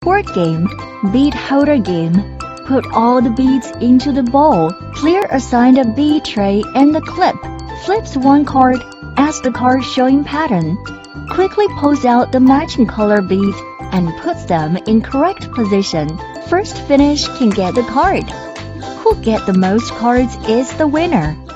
Board game, bead holder game. Put all the beads into the bowl. Clear aside a bead tray and the clip. Flips one card as the card showing pattern. Quickly pulls out the matching color beads and puts them in correct position. First finish can get the card. Who get the most cards is the winner.